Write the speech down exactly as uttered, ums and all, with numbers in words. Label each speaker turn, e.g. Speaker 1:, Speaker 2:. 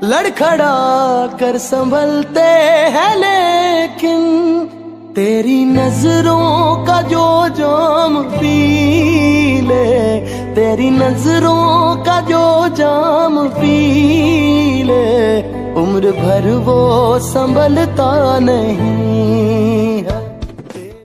Speaker 1: लड़खड़ा कर संभलते हैं, लेकिन तेरी नजरों का जो जाम पी ले, तेरी नजरों का जो जाम पी ले, उम्र भर वो संभलता नहीं।